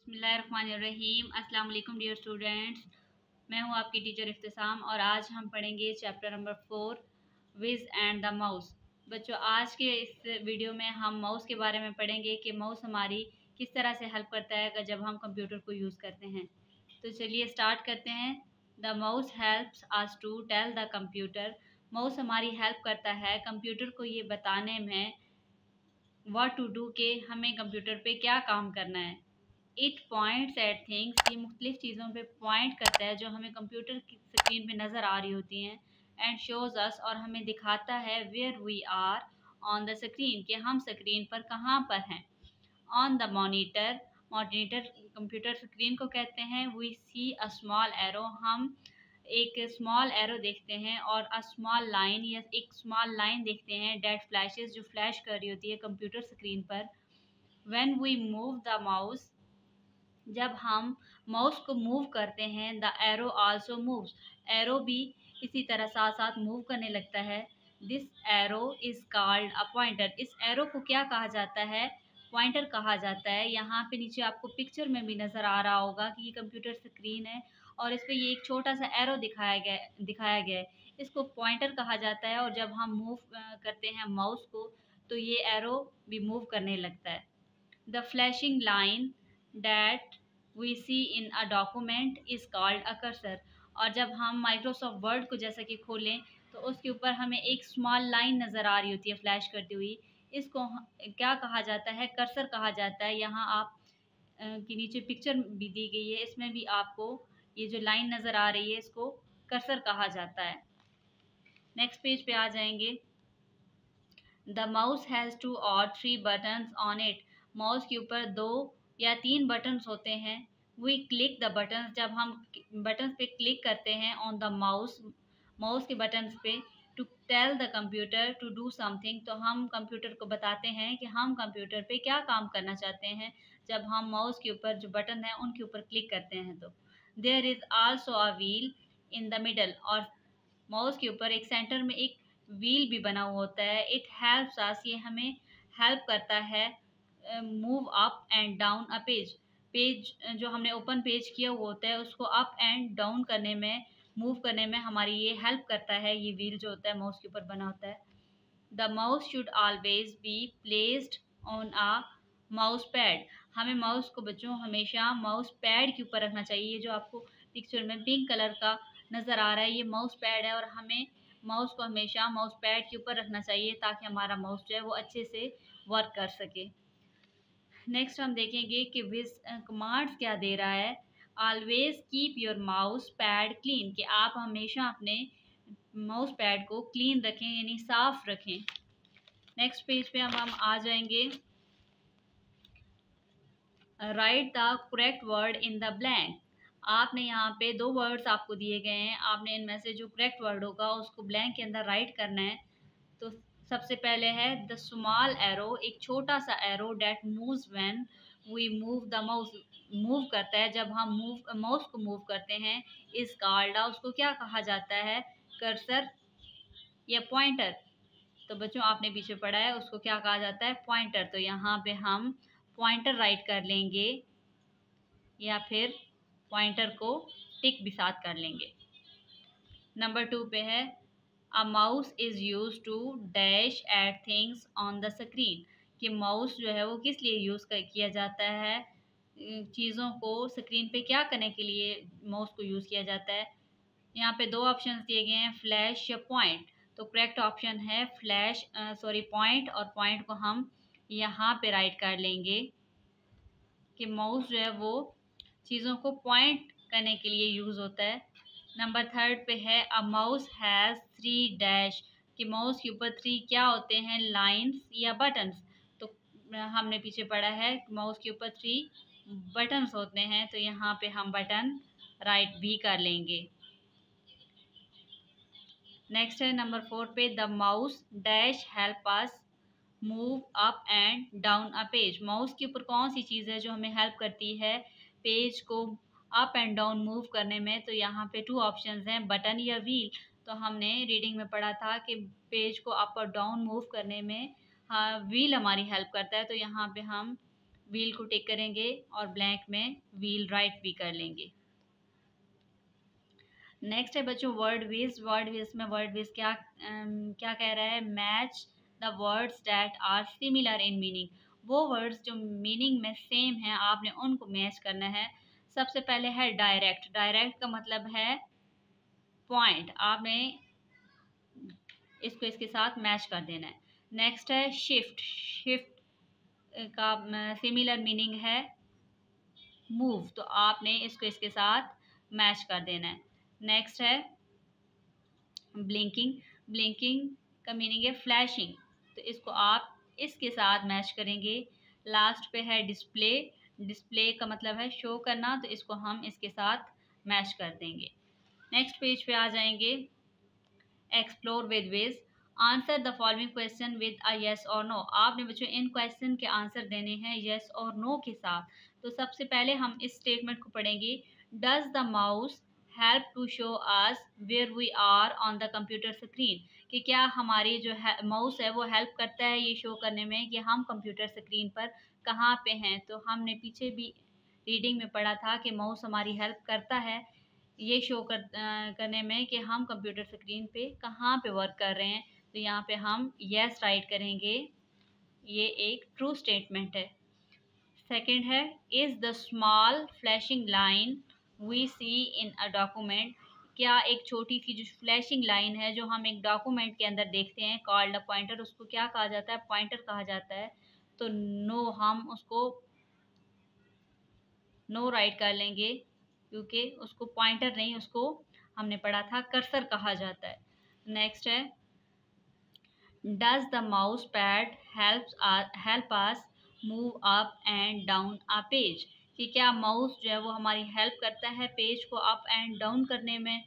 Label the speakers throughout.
Speaker 1: बिस्मिल्लाहिर्रहमानिर्रहीम। अस्सलाम वालेकुम डियर स्टूडेंट्स, मैं हूं आपकी टीचर इफ्तिसाम और आज हम पढ़ेंगे chapter number 4 Wiz and the mouse. बच्चों, आज के इस वीडियो में हम माउस के बारे में पढ़ेंगे कि माउस हमारी किस तरह से हेल्प करता है जब हम कंप्यूटर को यूज़ करते हैं। तो चलिए स्टार्ट करते हैं। The mouse helps us to tell the computer. Mouse हमारी हेल्प करता है कंप्यूटर को ये बताने में व्हाट टू डू के हमें कंप्यूटर पे क्या काम करना है। इट पॉइंट्स एट थिंग्स, ये मुख्तलिफ चीज़ों पे पॉइंट करता है जो हमें कंप्यूटर की स्क्रीन पे नज़र आ रही होती हैं। एंड शोज अस, और हमें दिखाता है where we are on the screen, कि हम स्क्रीन पर कहाँ पर हैं। On the monitor, monitor computer screen को कहते हैं। We see a small arrow, हम एक स्मॉल एरो देखते हैं और अ स्मॉल लाइन, या एक स्मॉल लाइन देखते हैं डेट फ्लैशेस, जो फ्लैश कर रही होती है कंप्यूटर स्क्रीन पर। When we move the mouse, जब हम माउस को मूव करते हैं, the arrow also moves, arrow भी इसी तरह साथ साथ मूव करने लगता है। This arrow is called a pointer, इस एरो को क्या कहा जाता है? पॉइंटर कहा जाता है। यहाँ पे नीचे आपको पिक्चर में भी नज़र आ रहा होगा कि ये कंप्यूटर स्क्रीन है और इस पर ये एक छोटा सा एरो दिखाया गया है। इसको पॉइंटर कहा जाता है और जब हम मूव करते हैं माउस को तो ये एरो भी मूव करने लगता है। The flashing line that we see in a document is called a cursor, और जब हम माइक्रोसॉफ्ट वर्ड को जैसा कि खोलें तो उसके ऊपर हमें एक स्मॉल लाइन नज़र आ रही होती है फ्लैश करती हुई। इसको क्या कहा जाता है? कर्सर कहा जाता है। यहाँ आप के नीचे पिक्चर भी दी गई है, इसमें भी आपको ये जो लाइन नज़र आ रही है इसको कर्सर कहा जाता है। नेक्स्ट पेज पे आ जाएंगे। द माउस हैज़ 2 और 3 बटन्स ऑन इट, माउस के ऊपर 2 या 3 बटन्स होते हैं। वी क्लिक द बटन्स, जब हम बटन्स पे क्लिक करते हैं ऑन द माउस, माउस के बटन्स पे, to tell the computer to do something, तो हम कंप्यूटर को बताते हैं कि हम कंप्यूटर पे क्या काम करना चाहते हैं। जब हम माउस के ऊपर जो बटन है उनके ऊपर क्लिक करते हैं तो there is also a wheel in the middle, और माउस के ऊपर एक सेंटर में एक व्हील भी बना हुआ होता है। इट हेल्प्स अस, ये हमें हेल्प करता है move up and down a page, page जो हमने ओपन पेज किया हुआ होता है उसको अप एंड डाउन करने में, मूव करने में हमारी ये हेल्प करता है। ये व्हील जो होता है माउस के ऊपर बना होता है। The mouse should always be placed on a mouse pad, हमें माउस को बच्चों हमेशा माउस पैड के ऊपर रखना चाहिए। ये जो आपको पिक्चर में पिंक कलर का नज़र आ रहा है ये माउस पैड है और हमें माउस को हमेशा माउस पैड के ऊपर रखना चाहिए ताकि हमारा माउस जो है वो अच्छे से वर्क कर सके। नेक्स्ट हम देखेंगे कि विज कमांड्स क्या दे रहा है। Always keep your mouse pad clean, कि आप हमेशा अपने माउस पैड को क्लीन रखें, यानी साफ रखें। नेक्स्ट पेज पे हम आ जाएंगे। Write the correct word in the blank, आपने यहाँ पे 2 वर्ड्स आपको दिए गए हैं, आपने इनमें से जो करेक्ट वर्ड होगा उसको ब्लैंक के अंदर राइट करना है। तो सबसे पहले है द स्मॉल एरो, एक छोटा सा arrow that moves when we move the mouse, move करता है जब हम माउस को मूव करते हैं। इस कॉल्ड, उसको क्या कहा जाता है? कर्सर या पॉइंटर। तो बच्चों आपने पीछे पढ़ा है उसको क्या कहा जाता है? पॉइंटर। तो यहाँ पे हम पॉइंटर राइट कर लेंगे या फिर पॉइंटर को टिक भी साथ कर लेंगे। नंबर 2 पे है a mouse is use to dash at things on the screen, कि माउस जो है वो किस लिए यूज़ किया जाता है? चीज़ों को स्क्रीन पे क्या करने के लिए माउस को यूज़ किया जाता है। यहाँ पे 2 ऑप्शंस दिए गए हैं, फ्लैश या पॉइंट। तो करेक्ट ऑप्शन है फ्लैश, पॉइंट, और पॉइंट को हम यहाँ पे राइट कर लेंगे कि माउस जो है वो चीज़ों को पॉइंट करने के लिए यूज़ होता है। नंबर 3 पे है अ माउस हैज़ 3 डैश, कि माउस के ऊपर 3 क्या होते हैं? लाइंस या बटन्स। तो हमने पीछे पढ़ा है माउस के ऊपर 3 बटन्स होते हैं, तो यहाँ पे हम बटन राइट भी कर लेंगे। नेक्स्ट है नंबर 4 पे the mouse dash help us move up and down a page, mouse के ऊपर कौन सी चीज़ है जो हमें हेल्प करती है पेज को अप एंड डाउन मूव करने में। तो यहाँ पे 2 ऑप्शंस हैं, बटन या व्हील। तो हमने रीडिंग में पढ़ा था कि पेज को अप और डाउन मूव करने में हाँ व्हील हमारी हेल्प करता है, तो यहाँ पे हम व्हील को टिक करेंगे और ब्लैंक में व्हील राइट भी कर लेंगे। नेक्स्ट है बच्चों वर्ड विज। वर्ड विज में वर्ड विज क्या कह रहा है, match the words that are similar in meaning. वो वर्ड्स जो मीनिंग में सेम हैं आपने उनको मैच करना है। सबसे पहले है डायरेक्ट। डायरेक्ट का मतलब है पॉइंट, आपने इसको इसके साथ मैच कर देना है। नेक्स्ट है शिफ्ट। शिफ्ट का सिमिलर मीनिंग है मूव, तो आपने इसको इसके साथ मैच कर देना है। नेक्स्ट है ब्लिंकिंग। ब्लिंकिंग का मीनिंग है फ्लैशिंग, तो इसको आप इसके साथ मैच करेंगे। लास्ट पे है डिस्प्ले। डिस्प्ले का मतलब है शो करना, तो इसको हम इसके साथ मैच कर देंगे। नेक्स्ट पेज पे आ जाएंगे। Explore with Wiz. Answer the following question with a yes or no. आपने बच्चों इन क्वेश्चन के आंसर देने हैं येस और नो के साथ। तो सबसे पहले हम इस स्टेटमेंट को पढ़ेंगे। Does the mouse help to show us where we are on the computer screen. कि क्या हमारी जो है माउस है वो हेल्प करता है ये शो करने में कि हम कंप्यूटर स्क्रीन पर कहाँ पे हैं। तो हमने पीछे भी रीडिंग में पढ़ा था कि माउस हमारी हेल्प करता है ये शो करने में कि हम कंप्यूटर स्क्रीन पे कहाँ पे वर्क कर रहे हैं। तो यहाँ पे हम यस राइट करेंगे, ये एक ट्रू स्टेटमेंट है। सेकंड है is the small flashing line we see in a document. क्या एक छोटी सी जो फ्लैशिंग लाइन है जो हम एक डॉक्यूमेंट के अंदर देखते हैं कॉल्ड अ पॉइंटर, उसको क्या कहा जाता है, पॉइंटर कहा जाता है। तो नो, हम उसको नो राइट कर लेंगे क्योंकि उसको पॉइंटर नहीं, उसको हमने पढ़ा था कर्सर कहा जाता है। नेक्स्ट है does the mouse pad help us move up and down a page. कि क्या माउस जो है वो हमारी हेल्प करता है पेज को अप एंड डाउन करने में।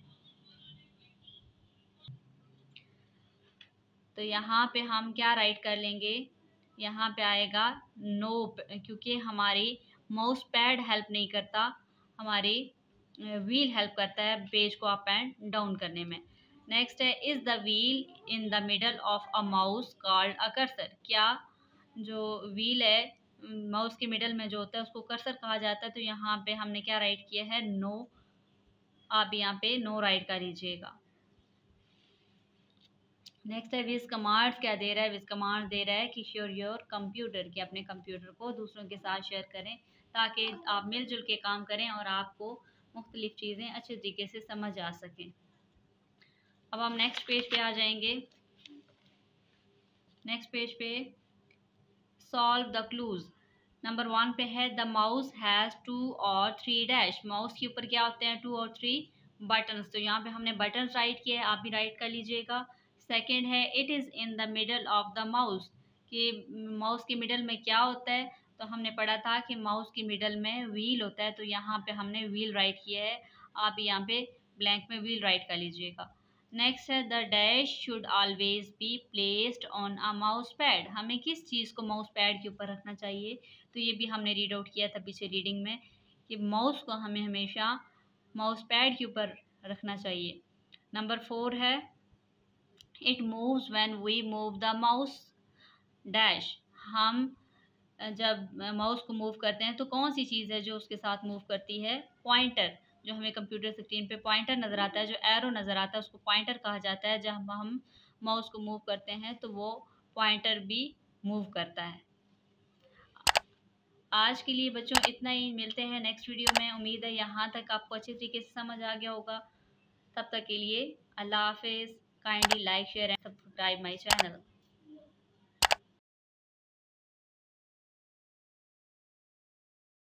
Speaker 1: तो यहाँ पे हम क्या राइट कर लेंगे, यहाँ पे आएगा नो, क्योंकि हमारी माउस पैड हेल्प नहीं करता, हमारी व्हील हेल्प करता है पेज को अप एंड डाउन करने में। नेक्स्ट है is the wheel in the middle of a mouse called a cursor. क्या जो व्हील है माउस के मिडल में जो होता है उसको कर्सर कहा जाता है। तो यहाँ पे हमने क्या राइट किया है, नो। आप यहाँ पे नो राइट कर लीजिएगा। नेक्स्ट है विज कमांड्स। क्या दे रहा है, विज कमांड्स दे रहा है कि शेयर योर कंप्यूटर, कि अपने कंप्यूटर को दूसरों के साथ शेयर करें ताकि आप मिलजुल के काम करें और आपको मुख्तलिफ चीज़ें अच्छे तरीके से समझ आ सकें। अब हम नेक्स्ट पेज पे आ जाएंगे। नेक्स्ट पेज पे सॉल्व द क्लूज। नंबर 1 पे है द माउस हैज़ 2 और 3 डैश। माउस के ऊपर क्या होते हैं 2 और 3 बटन्स, तो यहाँ पे हमने बटन्स राइट किया है, आप भी राइट कर लीजिएगा। सेकंड है it is in the middle of the mouse. कि माउस के मिडल में क्या होता है, तो हमने पढ़ा था कि माउस के मिडल में व्हील होता है, तो यहाँ पे हमने व्हील राइट किया है, आप यहाँ पे ब्लैंक में व्हील राइट कर लीजिएगा। नेक्स्ट है the dash should always be placed on a mouse pad. हमें किस चीज़ को माउस पैड के ऊपर रखना चाहिए, तो ये भी हमने रीड आउट किया था पीछे रीडिंग में कि माउस को हमें हमेशा माउस पैड के ऊपर रखना चाहिए। नंबर 4 है it moves when we move the mouse dash. हम जब माउस को मूव करते हैं तो कौन सी चीज़ है जो उसके साथ मूव करती है, पॉइंटर। जो हमें कंप्यूटर स्क्रीन पे पॉइंटर नज़र आता है, जो एरो नज़र आता है उसको पॉइंटर कहा जाता है। जब हम माउस को मूव करते हैं तो वो पॉइंटर भी मूव करता है। आज के लिए बच्चों इतना ही, मिलते हैं नेक्स्ट वीडियो में। उम्मीद है यहाँ तक आपको अच्छे तरीके से समझ आ गया होगा। तब तक के लिए अल्लाह हाफिज़। Kindly like share and subscribe my channel.